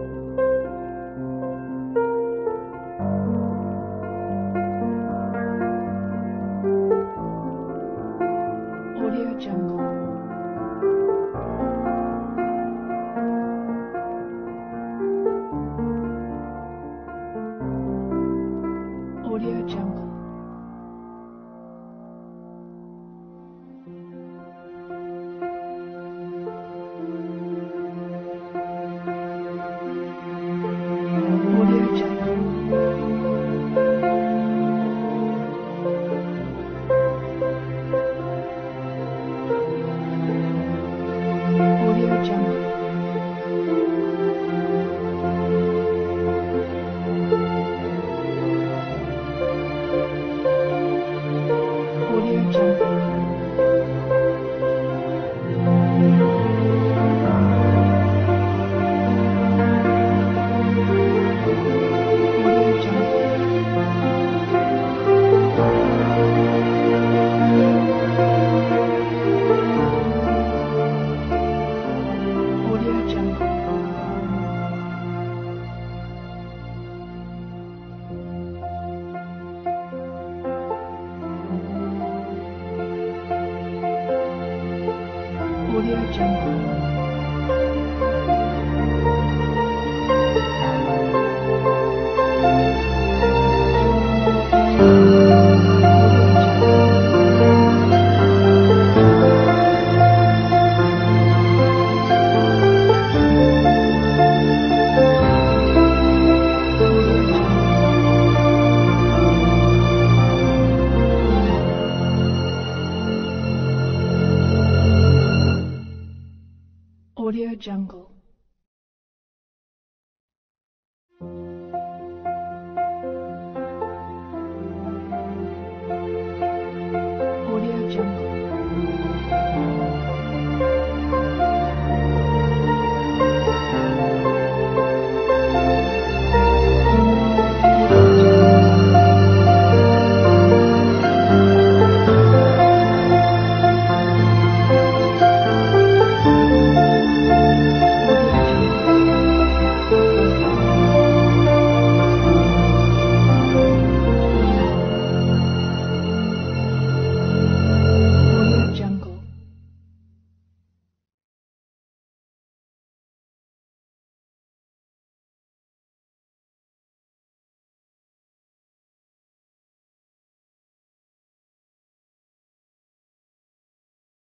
Audio Jungle. Audio Jungle. Audio Jungle. Audio Jungle. Audio Jungle. Audio Jungle. Audio Jungle. Audio Jungle. Audio Jungle.